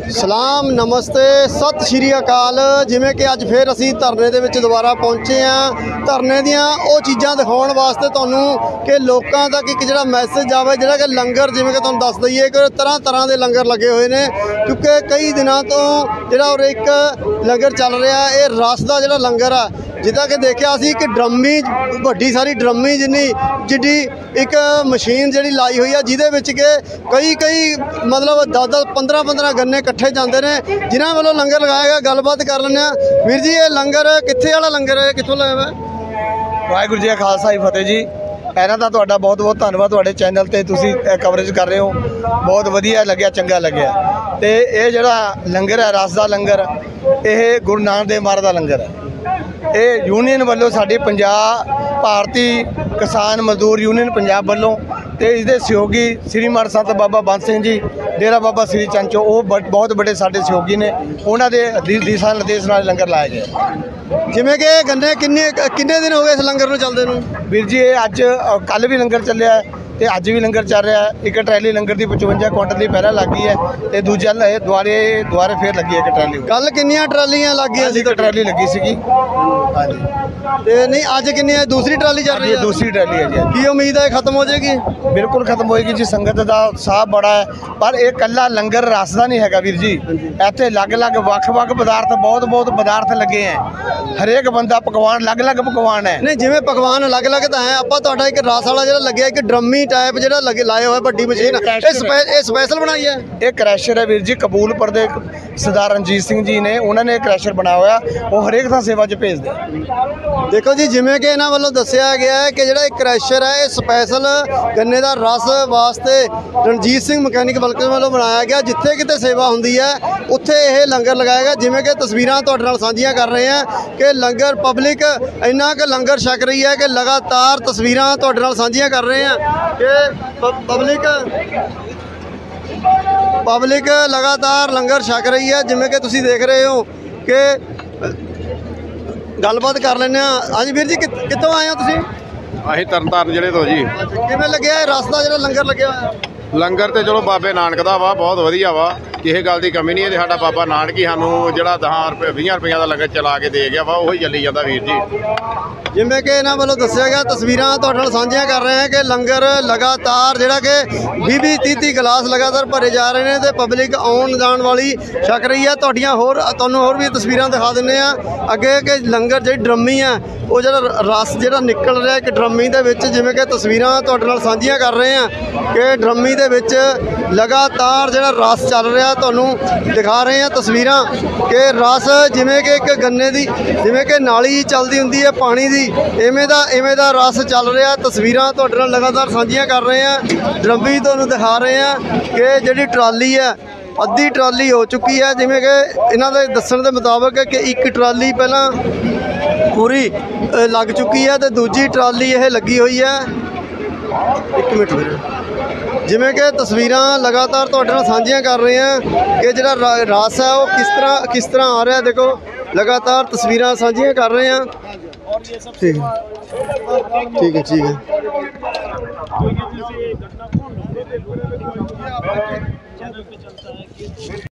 सलाम नमस्ते सत श्री अकाल। जिमें कि अज फिर असी धरने दे विच दोबारा पहुँचे हाँ। धरने दियां वो चीज़ां दिखाउण वास्ते तुहानूं कि लोकां तक एक जिहड़ा मैसेज आवे, जिहड़ा कि लंगर जिमें कि तुहानूं दस दईए कि तरह तरह के लंगर लगे हुए ने, क्योंकि कई दिनों तो जिहड़ा और एक लंगर चल रहा है, ये रस का जिहड़ा लंगर आ, जिदा कि देखिया असी कि ड्रमी वड्डी सारी ड्रमी जिड्डी एक मशीन जिहड़ी लाई हुई है, जिहदे विच के कई मतलब 10 15 गन्ने इकट्ठे जाते हैं, जिन्होंने वालों लंगर लगाया गया। गलबात कर लें वीर जी, ये लंगर कित्थे वाला लंगर है, कित्थों लाया हुआ? वाहिगुरू जी का खालसा जी फतेह जी। पहला तो तुहाडा बहुत बहुत धन्यवाद, तुहाडे चैनल ते तुसीं कवरेज कर रहे हो, बहुत वधिया लग्या, चंगा लग्या। ते ये जिहड़ा लंगर है रस दा लंगर, ये गुरु नानक देव महाराज दा लंगर है। ये यूनीयन वालों साडी पंजाब भारती किसान मजदूर यूनीयन पंजाब वालों ते इसदे सहयोगी श्रीमान संत बाबा बंद सिंह जी, डेरा बाबा श्री चंचो, वो बहुत बड़े साडे सहयोगी ने, उन्हां दे दिशा निर्देश नाल लंगर लाया गया। जिमें कि गन्ने किन्ने दिन हो गए इस लंगर में चलते नूं? वीर जी अज कल भी लंगर चलिया है ते अज भी लंगर चल रहा है। एक ट्रैली लंगर की 55 कुंटल की पहला लग गई है, तो दूजा दुआरे फिर लगी है एक ट्रैली। कल कितनी ट्रालियां लग गई? एक ट्रैली लगी सी। हाँ जी। नहीं अज कितनी दूसरी ट्राली चल रही है? दूसरी ट्रैली है जी। की उम्मीद है खत्म हो जाएगी? बिल्कुल खत्म होएगी जी। संगत का उत्साह बड़ा है, पर एक कला लंगर रस का नहीं है वीर जी। इतने अलग अलग वख पदार्थ बहुत पदार्थ लगे हैं, हरेक बंदा पकवान अलग अलग पकवान है। नहीं जिमें पकवान अलग अलग तो है, आप एक रस वाला जो लगे एक ड्रमी टाइप जो लगे लाए हुए बड़ी मशीन स्पैशल बनाई है। ये क्रैशर है वीर जी, कबूलपुर के सरदार रणजीत सिंह जी ने, उन्होंने क्रैशर बनाया हुआ, वो हरेक था सेवा च भेजते। देखो जी, जिमें कि इन्होंने वालों दसिया गया है कि जो क्रैशर है ये स्पैशल गन्ने का रस वास्ते रणजीत सिंह मकैनिक बल्कि वालों बनाया गया। जिथे किते सेवा होंदी है उत्थे यह लंगर लगाया गया। जिमें कि तस्वीरां तुहाडे नाल साझियां कर रहे हैं कि लंगर पब्लिक इन्ना क लंगर छक रही है कि लगातार तस्वीरां तुहाडे नाल साझियां कर रहे हैं कि पब्लिक लगातार लंगर छक रही है। जिमें कि तुसीं देख रहे हो कि गलबात कर लें। हाँ जी वीर जी, कितों आए हो तुसीं? असीं तरनताਰਨ जिले तो जी। किवें लग्या रस दा जिहड़ा लंगर लग्या होया? लंगर तो चलो बाबे नानक दा वा, बहुत वधिया वा, किसी गल की कमी नहीं है। साडा बाबा नानक ही सानूं जिहड़ा 10 रुपए 20 रुपया का लंगर चला के दे गया वा, वही चली जाता वीर जी। जिमें कि इन्होंने वालों दसिया गया, तस्वीरां तुहाडे नाल साझियां कर रहे हैं कि लंगर लगातार जिहड़ा कि 20-30 गिलास लगातार भरे जा रहे हैं, तो पब्लिक आउण जाण वाली छक रही है। तुहानूं होर भी तस्वीरां दिखा दिंदे आ अगे कि लंगर जिहड़ी ड्रमी है वो जिहड़ा रस जिहड़ा निकल रहा है कि ड्रमी दे विच, जिमें कि तस्वीरां तुहाडे नाल साझियां कर रहे हैं कि ड्रमी दे विच लगातार जिहड़ा रस चल रहा, तुहानूं दिखा रहे हैं तस्वीरां कि रस जिमें कि एक गन्ने दी जिमें कि नाली चलदी हुंदी है पानी दी, इवें दा रस चल रहा। तस्वीरां तुहाडे नाल लगातार साझियां कर रहे हैं, ड्रमी तुहानूं दिखा रहे हैं कि जिहड़ी ट्राली है अद्धी ट्राली हो चुकी है। जिमें कि इन्हां दे दस्सण दे मुताबक कि एक ट्राली पहलां पूरी लग चुकी है, तो दूजी ट्राली यह लगी हुई है। एक मिनट, जिमें कि तस्वीरां लगातार तुहाडे नाल साझियां कर रहे हैं कि जिहड़ा रस है वो किस तरह आ रहा है। देखो लगातार तस्वीरां साझियां कर रहे हैं। ठीक है।